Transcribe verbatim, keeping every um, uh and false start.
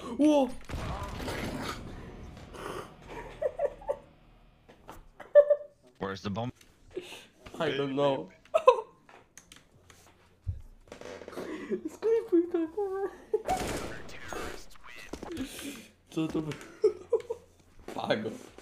Ło! Where's the bomb? I don't know. Sklipuj to, kurwa. Co to by... Pago.